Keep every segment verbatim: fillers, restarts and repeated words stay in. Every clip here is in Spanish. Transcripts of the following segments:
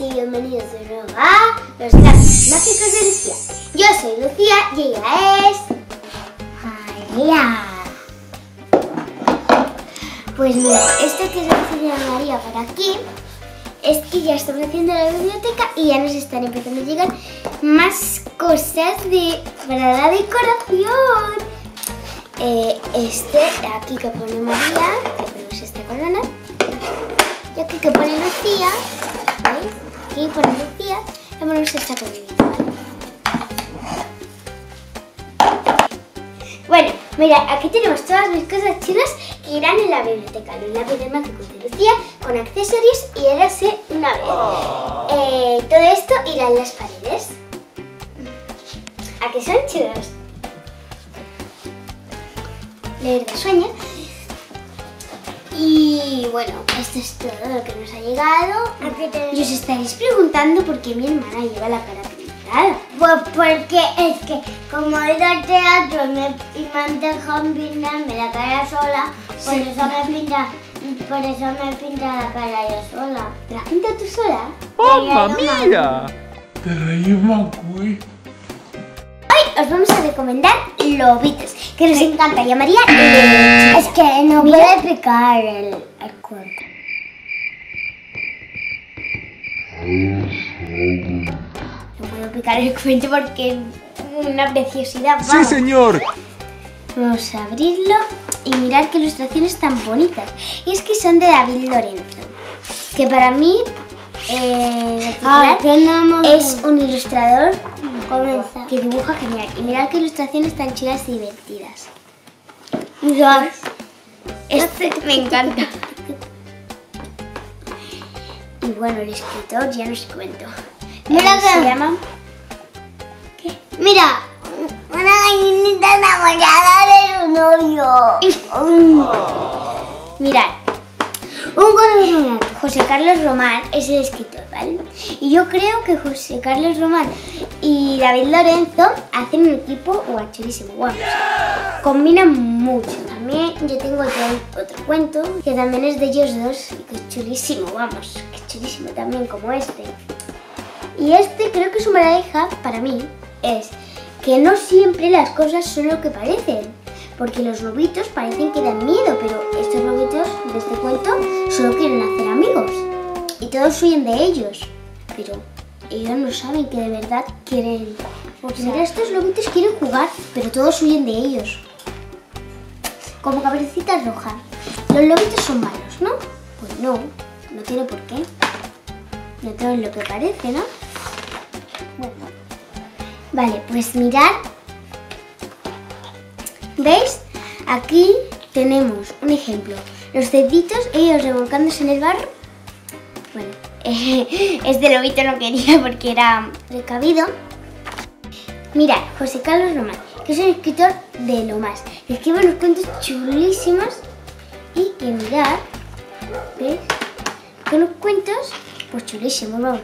y bienvenidos de nuevo a Los Gatos Mágicos de Lucía. Yo soy Lucía y ella es María. Pues mira, esto que os enseña María por aquí es que ya estamos haciendo la biblioteca y ya nos están empezando a llegar más cosas de, para la decoración. Eh, este aquí que pone María, que ponemos esta corona, y aquí que pone Lucía, ¿veis? Aquí pone Lucía, y ponemos esta coronita, ¿vale? Bueno, mira, aquí tenemos todas mis cosas chulas que irán en la biblioteca. Los lápices mágicos de Lucía con accesorios y érase una vez. Eh, todo esto irá en las paredes. ¿A qué son chulos? Leer de sueño. Y bueno, esto es todo lo que nos ha llegado. Y os estaréis preguntando por qué mi hermana lleva la cara pintada. Pues porque es que como he ido al teatro me, y me han dejado pintarme la cara sola, por Sí. eso me pinta, por eso me pinta la cara yo sola. ¿Te la pintas tú sola? ¡Mamma mía! Hoy os vamos a recomendar lobitos, que nos encanta. Y a María le... Es que no Mira. puedo explicar el, el cuento. No puedo picar el cuento porque es una preciosidad. ¡Sí, Vamos. señor! Vamos a abrirlo y mirar qué ilustraciones tan bonitas. Y es que son de David Lorenzo, que para mí eh, Ah, que no hemos es un ilustrador comenzado. que dibuja genial. Y mirad qué ilustraciones tan chulas y divertidas. Mira, Este me encanta. Y bueno, el escritor ya no os cuento. Mira Eh, que- se llama... mira, una gallinita enamorada de su novio. Mirad, un coronel, José Carlos Román es el escritor, ¿vale? Y yo creo que José Carlos Román y David Lorenzo hacen un equipo guachulísimo, vamos. Combinan mucho. También yo tengo otro, otro cuento que también es de ellos dos, que es chulísimo, vamos, que es chulísimo también como este. Y este creo que su moraleja para mí es que no siempre las cosas son lo que parecen. Porque los lobitos parecen que dan miedo, pero estos lobitos de este cuento solo quieren hacer amigos. Y todos huyen de ellos. Pero ellos no saben que de verdad quieren... Porque mira, estos lobitos quieren jugar, pero todos huyen de ellos. Como Caperucita Roja. Los lobitos son malos, ¿no? Pues no, no tiene por qué. No todo es lo que parece, ¿no? Bueno. Vale, pues mirad. ¿Veis? Aquí tenemos un ejemplo. Los cerditos, ellos revolcándose en el barro. Bueno, eh, este lobito no quería porque era precavido. Mirad, José Carlos Román, que es un escritor de lo más. Que escribe unos cuentos chulísimos. Y que mirad, ¿veis? Que unos cuentos, pues chulísimos, vamos.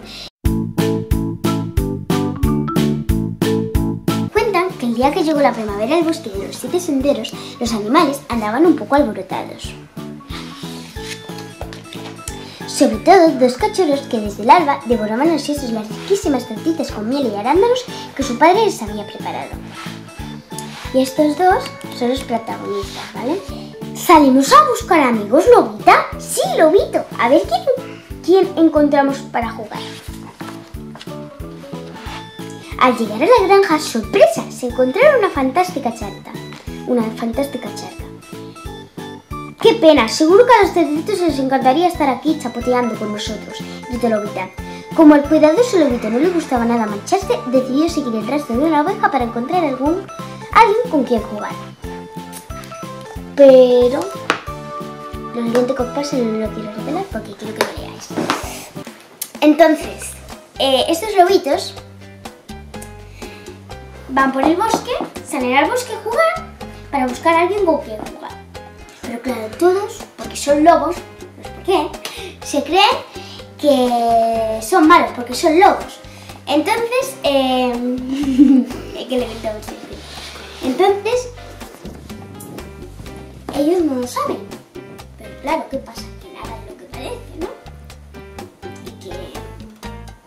Que el día que llegó la primavera al bosque de los siete senderos, los animales andaban un poco alborotados. Sobre todo dos cachorros que desde el alba devoraban ansiosos las riquísimas tortitas con miel y arándanos que su padre les había preparado. Y estos dos son los protagonistas, ¿vale? ¿Salimos a buscar amigos, Lobita? Sí, Lobito. A ver quién, quién encontramos para jugar. Al llegar a la granja, sorpresa, se encontraron una fantástica charca. Una fantástica charca. ¡Qué pena! Seguro que a los cerditos les encantaría estar aquí chapoteando con nosotros, gritó Lobita. Como al cuidadoso Lobito no le gustaba nada mancharse, decidió seguir el rastro de una oveja para encontrar algún, alguien con quien jugar. Pero... lo siguiente que os pase no lo quiero revelar porque quiero que lo leáis. Entonces, eh, estos lobitos van por el bosque, salen al bosque a jugar para buscar a alguien con quien jugar. Pero claro, todos, porque son lobos, no sé por qué, se creen que son malos porque son lobos. Entonces, eh... que le meto mucho. Entonces, ellos no lo saben. Pero claro, ¿qué pasa? Que nada es lo que parece, ¿no? Y que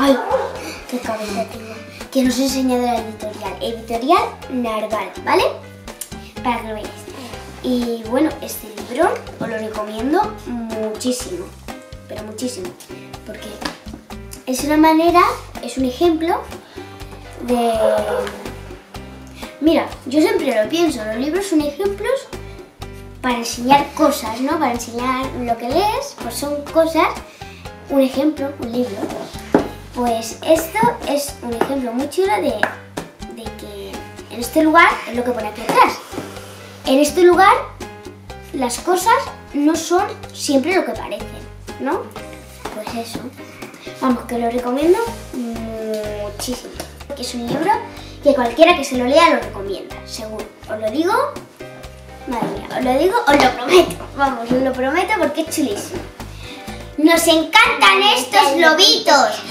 ¡Ay! ¡Qué cabeza tengo! Que nos he enseñado la editorial. Editorial Narval, ¿vale? Para que lo veáis. Y bueno, este libro os lo recomiendo muchísimo. Pero muchísimo. Porque es una manera, es un ejemplo de... Mira, yo siempre lo pienso, los libros son ejemplos para enseñar cosas, ¿no? Para enseñar lo que lees, pues son cosas, un ejemplo, un libro. Pues esto es un ejemplo muy chulo de, de que en este lugar, es lo que pone aquí atrás, en este lugar las cosas no son siempre lo que parecen, ¿no? Pues eso. Vamos, que lo recomiendo muchísimo. Que es un libro que cualquiera que se lo lea lo recomienda, seguro. Os lo digo, madre mía, os lo digo, os lo prometo. Vamos, os lo prometo porque es chulísimo. ¡Nos encantan estos lobitos!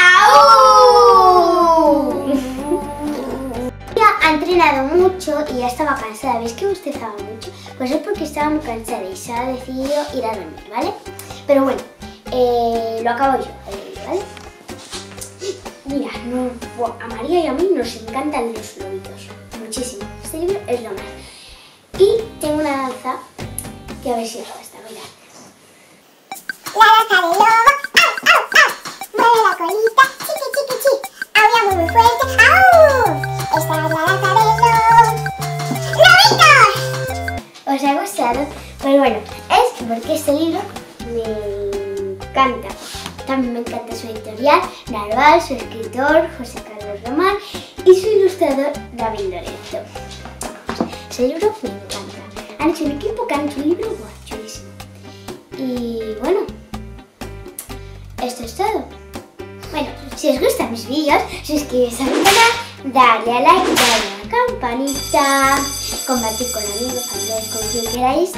¡Au! Ya ha entrenado mucho y ya estaba cansada. ¿Veis que bostezaba mucho? Pues es porque estaba muy cansada y se ha decidido ir a dormir, ¿vale? Pero bueno, eh, lo acabo yo, ¿vale? Mira, no, bueno, a María y a mí nos encantan los lobitos, muchísimo. Este libro es lo más. Y tengo una danza que a ver si os gusta, mirad. La danza del lobo, au, au, au. Mueve la colita, chiqui, chiqui, chi. Aúlla muy, muy fuerte, au. Esta es la danza del lobo. ¡Lobitos! ¿Os ha gustado? Pues bueno, es porque este libro me encanta. También me encanta su editorial, Narval, su escritor, José Carlos Román, y su ilustrador, David Lorenzo. Ese libro me encanta. Han hecho un equipo que han hecho un libro guau, chulísimo. Y bueno, esto es todo. Bueno, si os gustan mis vídeos, suscribiros a mi canal, darle a like, darle a la campanita, compartir con amigos, familiares, con quien queráis.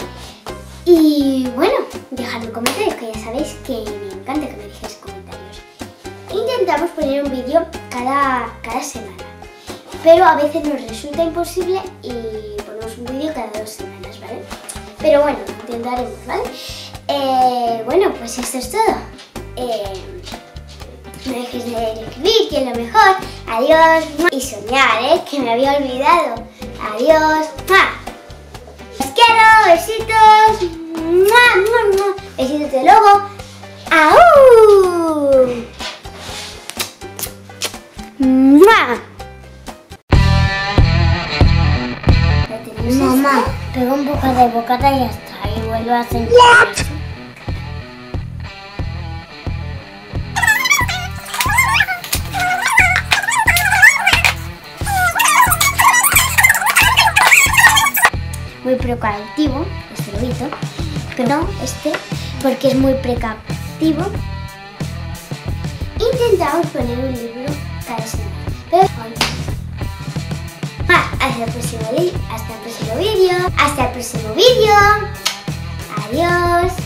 Y bueno, dejadme comentarios, que ya sabéis que me encanta que me dejéis comentarios. Intentamos poner un vídeo cada, cada semana, pero a veces nos resulta imposible y ponemos un vídeo cada dos semanas, ¿vale? Pero bueno, intentaremos, ¿vale? Eh, bueno, pues esto es todo. Eh, no dejéis de escribir, que es lo mejor. Adiós. Y soñar, ¿eh? Que me había olvidado. Adiós. ¡Ah! ¡Os quiero! ¡Besitos! ¡Mua, mua, mua! ¡Besitos de lobo! ¡Au! ¡Mua! Mamá, pega un poco de bocata y ya está. Y vuelve a hacer... Muy precautivo, este lobito, pero no este, porque es muy precautivo. Intentamos poner un libro cada semana, pero hoy. Ah, hasta el próximo vídeo, hasta el próximo vídeo, hasta el próximo vídeo. Adiós.